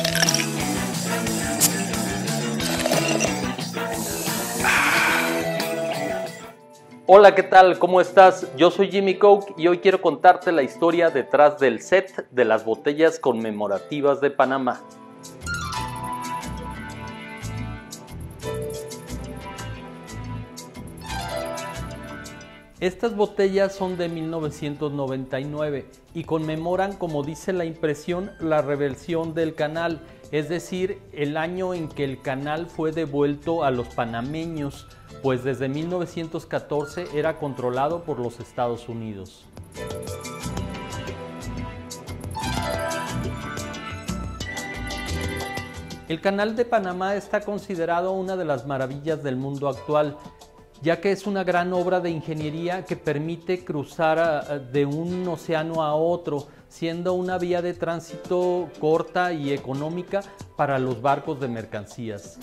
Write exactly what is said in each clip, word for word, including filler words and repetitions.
Hola, ¿qué tal? ¿Cómo estás? Yo soy Jimmy Coke y hoy quiero contarte la historia detrás del set de las botellas conmemorativas de Panamá. Estas botellas son de mil novecientos noventa y nueve y conmemoran, como dice la impresión, la reversión del canal, es decir, el año en que el canal fue devuelto a los panameños, pues desde mil novecientos catorce era controlado por los Estados Unidos. El Canal de Panamá está considerado una de las maravillas del mundo actual, ya que es una gran obra de ingeniería que permite cruzar de un océano a otro, siendo una vía de tránsito corta y económica para los barcos de mercancías.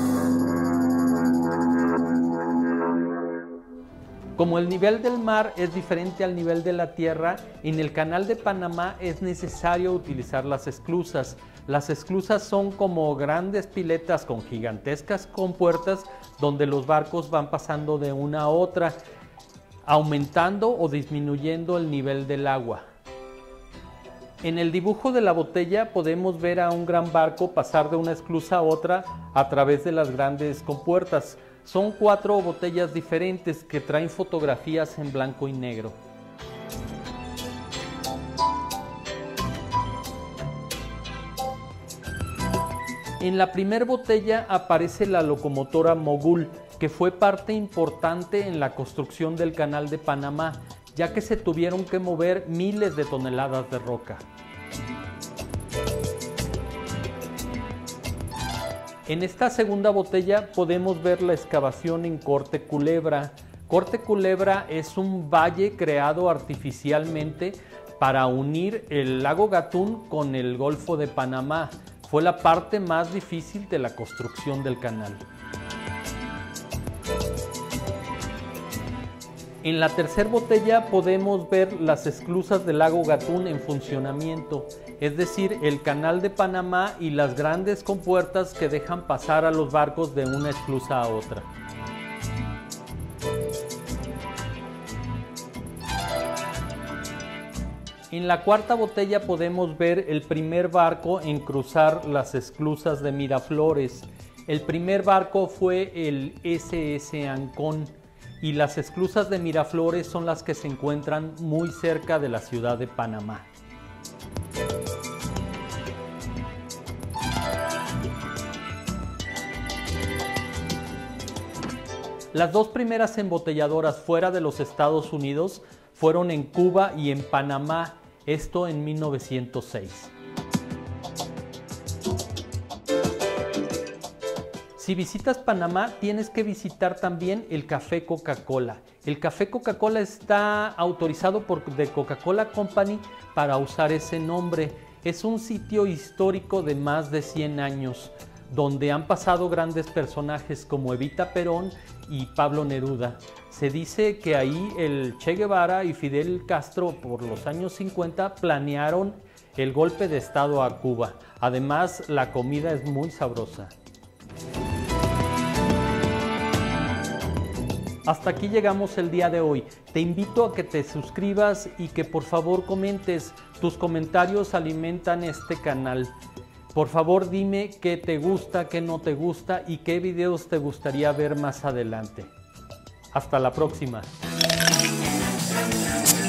Como el nivel del mar es diferente al nivel de la tierra, en el Canal de Panamá es necesario utilizar las esclusas. Las esclusas son como grandes piletas con gigantescas compuertas donde los barcos van pasando de una a otra, aumentando o disminuyendo el nivel del agua. En el dibujo de la botella podemos ver a un gran barco pasar de una esclusa a otra a través de las grandes compuertas. Son cuatro botellas diferentes que traen fotografías en blanco y negro. En la primera botella aparece la locomotora Mogul, que fue parte importante en la construcción del Canal de Panamá, ya que se tuvieron que mover miles de toneladas de roca. En esta segunda botella podemos ver la excavación en Corte Culebra. Corte Culebra es un valle creado artificialmente para unir el lago Gatún con el Golfo de Panamá. Fue la parte más difícil de la construcción del canal. En la tercera botella podemos ver las esclusas del lago Gatún en funcionamiento, es decir, el Canal de Panamá y las grandes compuertas que dejan pasar a los barcos de una esclusa a otra. En la cuarta botella podemos ver el primer barco en cruzar las esclusas de Miraflores. El primer barco fue el ese ese Ancón y las esclusas de Miraflores son las que se encuentran muy cerca de la ciudad de Panamá. Las dos primeras embotelladoras fuera de los Estados Unidos fueron en Cuba y en Panamá, esto en mil novecientos seis. Si visitas Panamá, tienes que visitar también el Café Coca-Cola. El Café Coca-Cola está autorizado por The Coca-Cola Company para usar ese nombre. Es un sitio histórico de más de cien años, donde han pasado grandes personajes como Evita Perón y Pablo Neruda. Se dice que ahí el Che Guevara y Fidel Castro por los años cincuenta planearon el golpe de estado a Cuba. Además, la comida es muy sabrosa. Hasta aquí llegamos el día de hoy. Te invito a que te suscribas y que por favor comentes. Tus comentarios alimentan este canal. Por favor dime qué te gusta, qué no te gusta y qué videos te gustaría ver más adelante. Hasta la próxima.